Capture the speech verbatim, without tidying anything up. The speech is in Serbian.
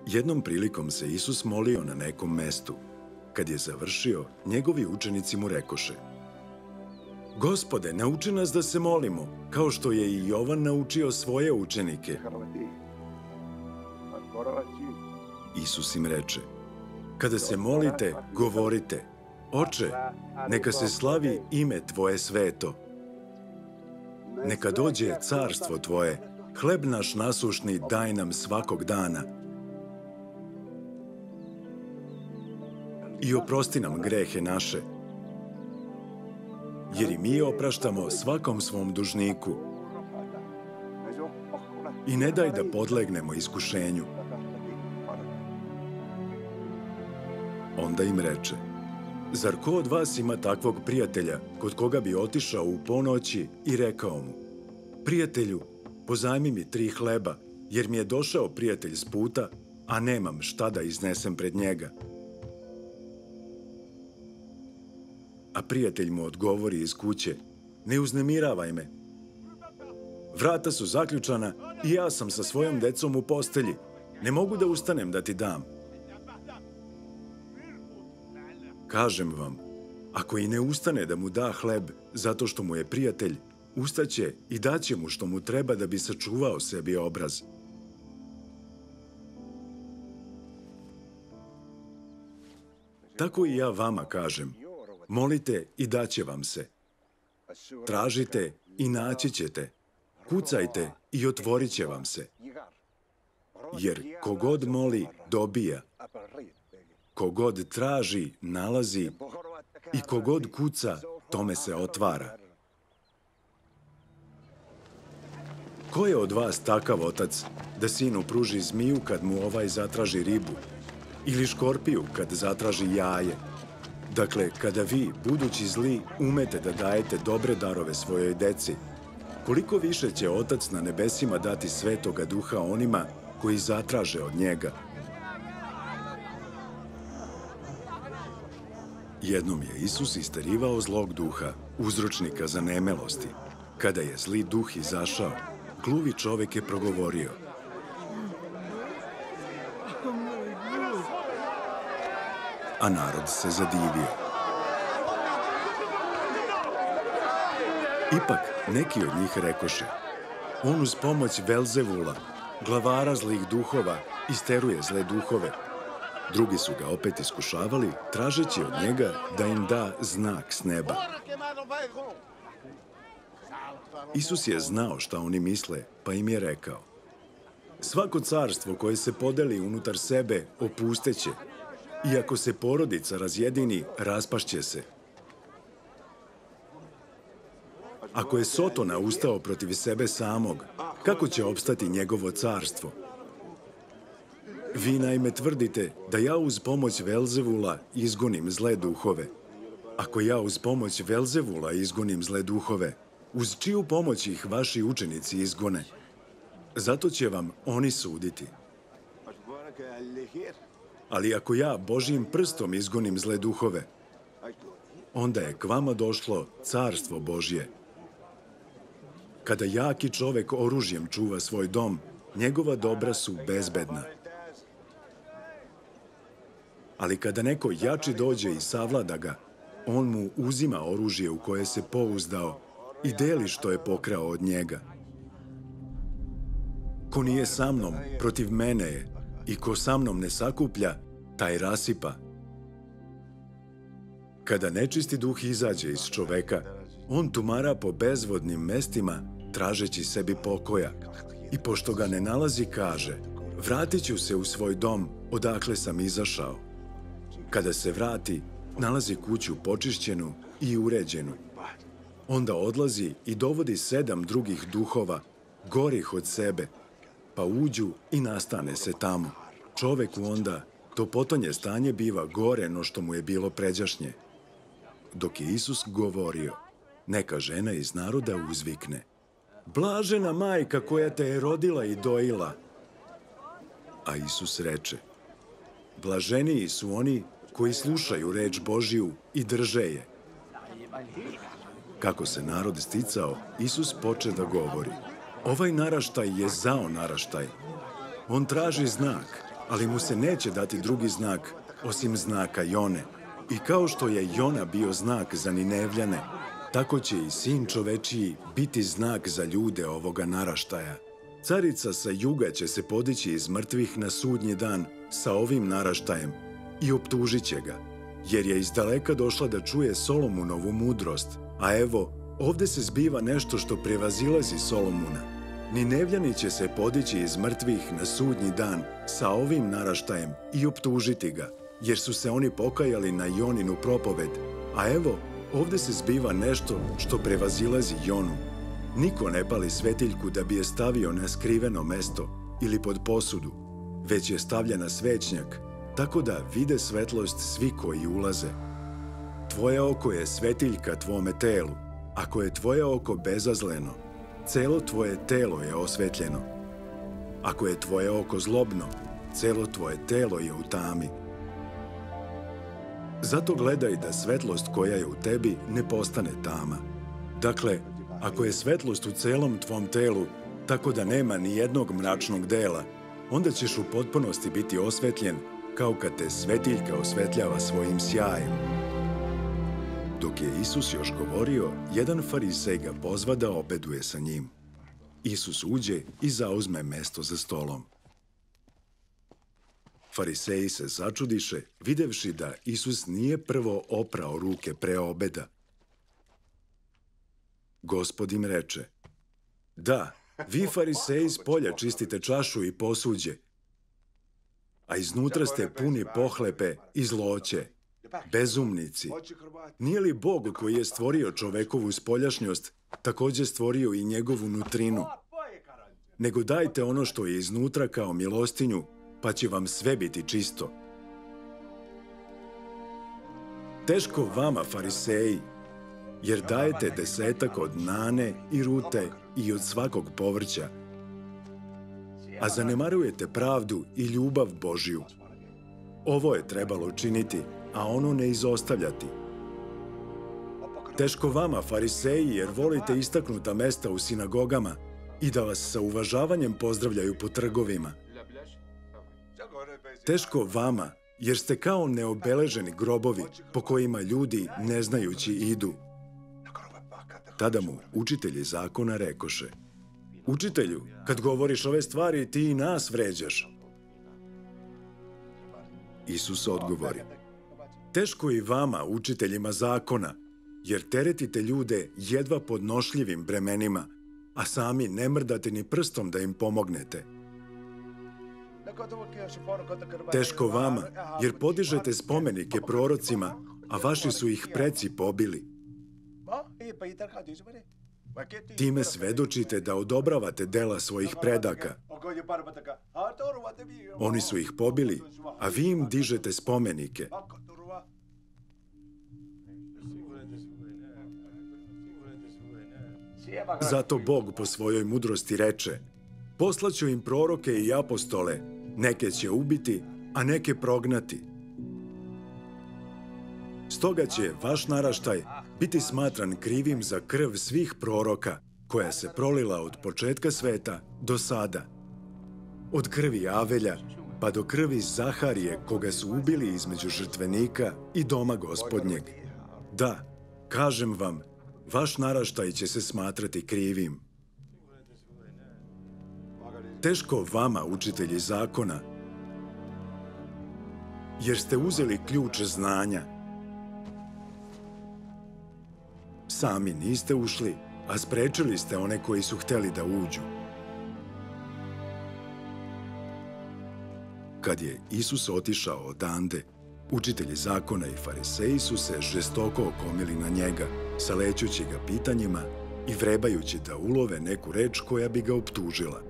Jednom prilikom se Isus molio na nekom mestu. Kad je završio, njegovi učenici mu rekoše: Gospode, nauči nas da se molimo, kao što je i Jovan naučio svoje učenike. Isus im reče: Kada se molite, govorite: Oče, neka se slavi ime Tvoje sveto. Neka dođe carstvo Tvoje, hleb naš nasušni daj nam svakog dana. I oprosti nam grehe naše, jer i mi opraštamo svakom svom dužniku. I ne daj da podlegnemo iskušenju. Onda im reče: Zar ko od vas ima takvog prijatelja, kod koga bi otišao u ponoći i rekao mu: Prijatelju, pozajmi mi tri hleba, jer mi je došao prijatelj s puta, a nemam šta da iznesem pred njega. A prijatelj mu odgovori iz kuće: Ne uznemiravaj me. Vrata su zaključana i ja sam sa svojom decom u postelji. Ne mogu da ustanem da ti dam. Kažem vam, ako i ne ustane da mu da hleb zato što mu je prijatelj, ustaće i daće mu što mu treba da bi sačuvao sebi obraz. Tako i ja vama kažem: molite i daće vam se. Tražite i naći ćete. Kucajte i otvorit će vam se. Jer kogod moli, dobija. Kogod traži, nalazi. I kogod kuca, tome se otvara. Ko je od vas takav otac da sinu pruži zmiju kad mu ovaj zatraži ribu? Ili škorpiju kad zatraži jaje? Dakle, kada vi, budući zli, umete da dajete dobre darove svojoj deci, koliko više će Otac na nebesima dati Svetoga Duha onima koji zatraže od njega? Jednom je Isus isterivao zlog duha, uzročnika zanemelosti. Kada je zli duh izašao, gluvi čovek je progovorio: a narod se zadivio. Ipak, neki od njih rekoše: on uz pomoć Velzevula, glavara zlih duhova, isteruje zle duhove. Drugi su ga opet iskušavali, tražeći od njega da im da znak s neba. Isus je znao šta oni misle, pa im je rekao: svako carstvo koje se podeli unutar sebe opusteće, i ako se porodica razjedini, raspašće se. Ako je Sotona ustao protiv sebe samog, kako će opstati njegovo carstvo? Vi naime tvrdite da ja uz pomoć Velzevula izgonim zle duhove. Ako ja uz pomoć Velzevula izgonim zle duhove, uz čiju pomoć ih vaši učenici izgone? Zato će vam oni suditi. Ali ako ja Božjim prstom izgonim zle duhove, onda je k vama došlo carstvo Božje. Kada jaki čovek oružjem čuva svoj dom, njegova dobra su bezbedna. Ali kada neko jači dođe i savlada ga, on mu uzima oružje u koje se pouzdao i deli što je pokrao od njega. Ko nije sa mnom, protiv mene je, i ko sa mnom ne sakuplja, taj rasipa. Kada nečisti duh izađe iz čoveka, on tumara po bezvodnim mestima, tražeći sebi pokoja. I pošto ga ne nalazi, kaže: vratit ću se u svoj dom, odakle sam izašao. Kada se vrati, nalazi kuću počišćenu i uređenu. Onda odlazi i dovodi sedam drugih duhova, gorih od sebe, pa uđu i nastane se tamo. Čoveku onda to potonje stanje biva gore no što mu je bilo pređašnje. Dok je Isus govorio, neka žena iz naroda uzvikne: blažena majka koja te je rodila i dojila. A Isus reče: blaženiji su oni koji slušaju reč Božiju i drže je. Kako se narod sticao, Isus poče da govori: ovaj naraštaj je zao naraštaj. On traži znak, ali mu se neće dati drugi znak osim znaka Jone. I kao što je Jona bio znak za Ninevljane, tako će i sin čovečiji biti znak za ljude ovoga naraštaja. Carica sa juga će se podići iz mrtvih na sudnji dan sa ovim naraštajem i optužit će ga, jer je izdaleka došla da čuje Solomunovu mudrost, a evo, ovde se zbiva nešto što prevazilazi Solomuna. Ninevljani će se podići iz mrtvih na sudnji dan sa ovim naraštajem i optužiti ga, jer su se oni pokajali na Joninu propoved, a evo, ovde se zbiva nešto što prevazilazi Jonu. Niko ne pali svetiljku da bi je stavio na skriveno mesto ili pod posudu, već je stavlja na svećnjak, tako da vide svetlost svi koji ulaze. Tvoje oko je svetiljka tvome telu. Ako je tvoje oko bezazleno, celo tvoje telo je osvetljeno. Ako je tvoje oko zlobno, celo tvoje telo je u tami. Zato gledaj da svetlost koja je u tebi ne postane tama. Dakle, ako je svetlost u celom tvom telu, tako da nema ni jednog mračnog dela, onda ćeš u potpunosti biti osvetljen, kao kad te svetiljka osvetljava svojim sjajem. Dok je Isus još govorio, jedan farisej ga pozva da obeduje sa njim. Isus uđe i zauzme mesto za stolom. Fariseji se začudiše, videvši da Isus nije prvo oprao ruke pre obeda. Gospod im reče: da, vi fariseji spolja čistite čašu i posuđe, a iznutra ste puni pohlepe i zloće. Bezumnici, nije li Bog koji je stvorio čovekovu spoljašnjost takođe stvorio i njegovu nutrinu? Nego dajte ono što je iznutra kao milostinju, pa će vam sve biti čisto. Teško vama, fariseji, jer dajete desetak od nane i rute i od svakog povrća, a zanemarujete pravdu i ljubav Božju. Ovo je trebalo činiti, a ono ne izostavljati. Teško vama, fariseji, jer volite istaknuta mesta u sinagogama i da vas sa uvažavanjem pozdravljaju po trgovima. Teško vama, jer ste kao neobeleženi grobovi po kojima ljudi neznajući idu. Tada mu učitelji zakona rekoše: učitelju, kad govoriš ove stvari, ti i nas vređaš. Isus odgovori: teško i vama, učiteljima zakona, jer teretite ljude jedva podnošljivim bremenima, a sami ne mrdate ni prstom da im pomognete. Teško vama, jer podižete spomenike prorocima, a vaši su ih preci pobili. Time svedočite da odobravate dela svojih predaka. Oni su ih pobili, a vi im dižete spomenike. Zato Bog po svojoj mudrosti reče: poslaću im proroke i apostole, neke će ubiti, a neke prognati. Stoga će vaš naraštaj biti smatran krivim za krv svih proroka, koja se prolila od početka sveta do sada. Od krvi Avelja pa do krvi Zaharije, koga su ubili između žrtvenika i doma Gospodnjeg. Da, kažem vam, vaš naraštaj će se smatrati krivim. Teško vama, učitelji zakona, jer ste uzeli ključ znanja. Sami niste ušli, a sprečili ste one koji su hteli da uđu. Kad je Isus otišao odande, učitelji zakona i fariseji su se žestoko okomili na njega, salećući ga pitanjima i vrebajući da ulove neku reč koja bi ga optužila.